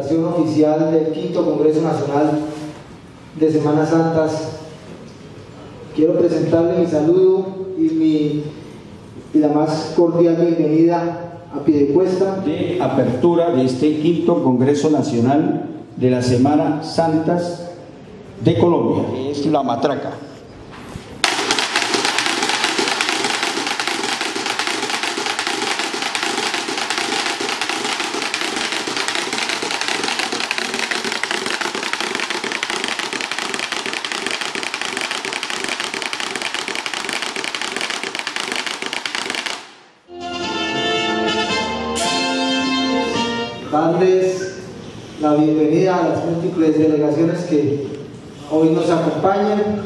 celebración oficial del quinto Congreso Nacional de Semanas Santas. Quiero presentarle mi saludo y la más cordial bienvenida a Piedecuesta. De apertura de este quinto Congreso Nacional de las Semanas Santas de Colombia, que es la matraca. Darles la bienvenida a las múltiples delegaciones que hoy nos acompañan.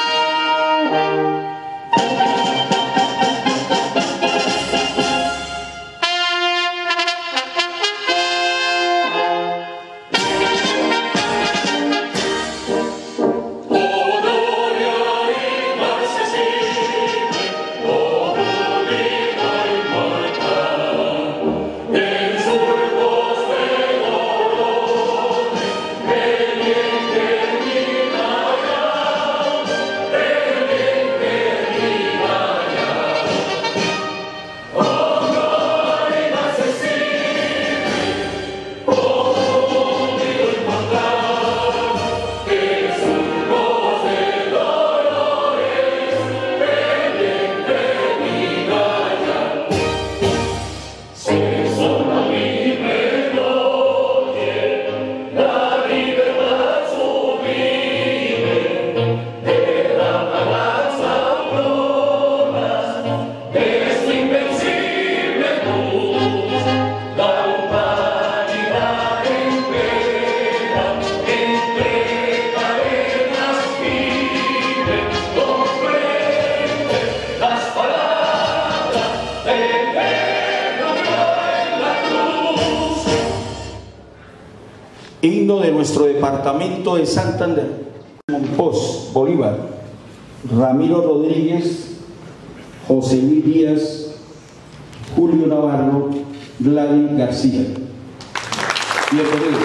Himno de nuestro departamento de Santander: Monpós, Bolívar, Ramiro Rodríguez, José Luis Díaz, Julio Navarro, Gladys García. Bienvenidos.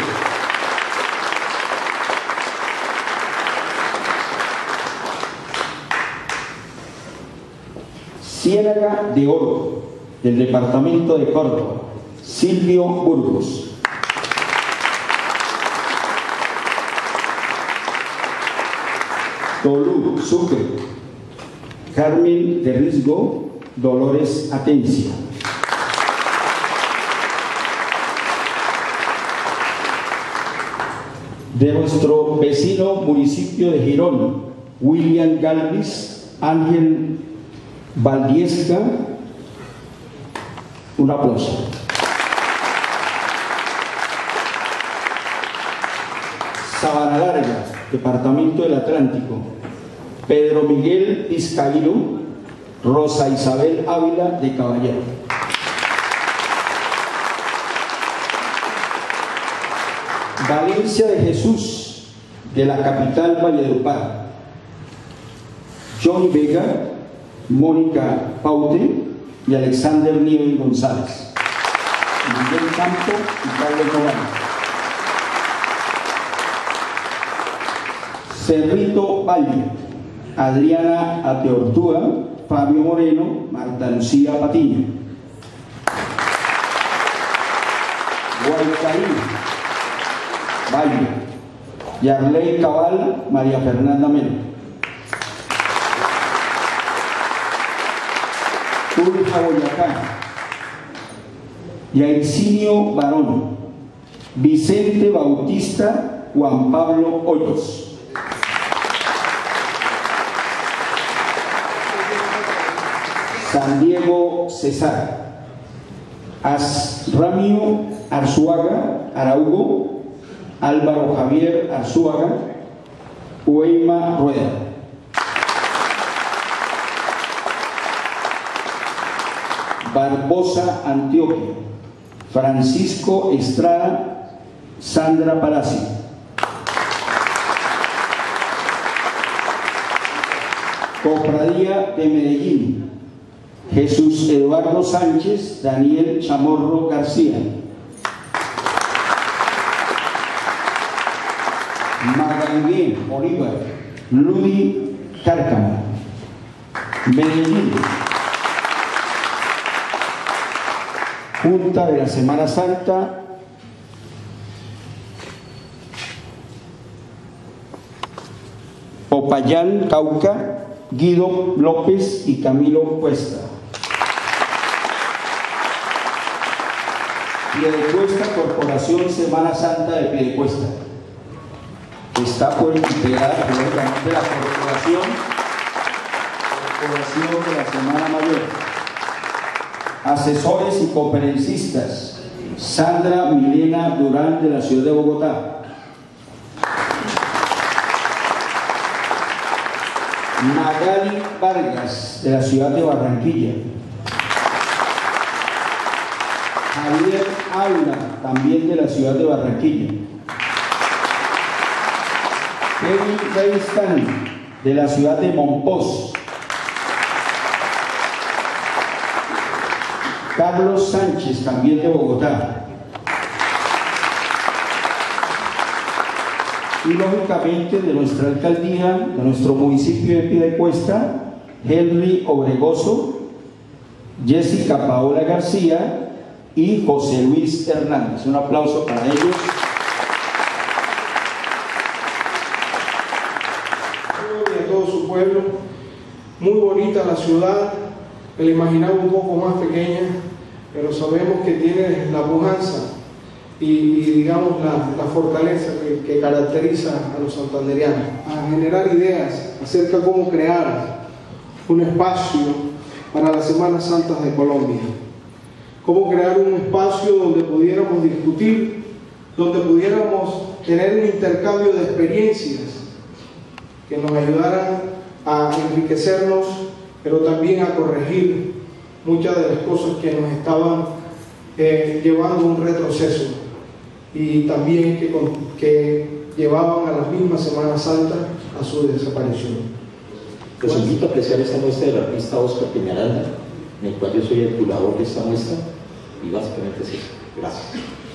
Ciénaga de Oro, del departamento de Córdoba: Silvio Burgos. Tolú, Sucre: Carmen de Risgo, Dolores Atencia. De nuestro vecino municipio de Girón: William Galvis, Ángel Valdiesca. Un aplauso. Sabana Larga, departamento del Atlántico: Pedro Miguel Vizcaíno, Rosa Isabel Ávila de Caballero. Valencia de Jesús, de la capital Valledupar: Johnny Vega, Mónica Paute y Alexander Nieves González. Miguel Campo y Pablo Morales. Cerrito Valle: Adriana Ateortúa, Fabio Moreno, Marta Lucía Patiño. Guaycarí Valle: Yarley Cabal, María Fernanda Melo. Turja, Boyacá: Yaircinio Barón, Vicente Bautista, Juan Pablo Hoyos. San Diego Cesar: Asramio Arzuaga Araugo, Álvaro Javier Arzuaga, Ueima Rueda. Barbosa, Antioquia: Francisco Estrada, Sandra Palacio. Cofradía de Medellín: Jesús Eduardo Sánchez, Daniel Chamorro García. Ibagué, Bolívar, Ludi Cárcamo. Medellín, Junta de la Semana Santa, Popayán, Cauca, Guido López y Camilo Cuesta. Piedecuesta, Corporación Semana Santa de Piedecuesta. Está por integrada políticamente la Corporación de la Semana Mayor. Asesores y conferencistas: Sandra Milena Durán de la ciudad de Bogotá, Magali Vargas de la ciudad de Barranquilla, Javier Aula también de la ciudad de Barranquilla, Kevin Reistán de la ciudad de Monpós, Carlos Sánchez, también de Bogotá. Y lógicamente de nuestra alcaldía, de nuestro municipio de Piedecuesta, Henry Obregoso, Jessica Paola García y José Luis Hernández. Un aplauso para ellos. Y a todo su pueblo. Muy bonita la ciudad, me la imaginaba un poco más pequeña, pero sabemos que tiene la pujanza y digamos la fortaleza que caracteriza a los santanderianos, a generar ideas acerca de cómo crear un espacio para las Semanas Santas de Colombia, cómo crear un espacio donde pudiéramos discutir, donde pudiéramos tener un intercambio de experiencias que nos ayudaran a enriquecernos, pero también a corregir muchas de las cosas que nos estaban llevando a un retroceso y también que llevaban a la misma Semana Santa a su desaparición. Los invito a apreciar esta muestra del artista Oscar Peñaranda, en el cual yo soy el curador de esta muestra, y básicamente es eso. Gracias.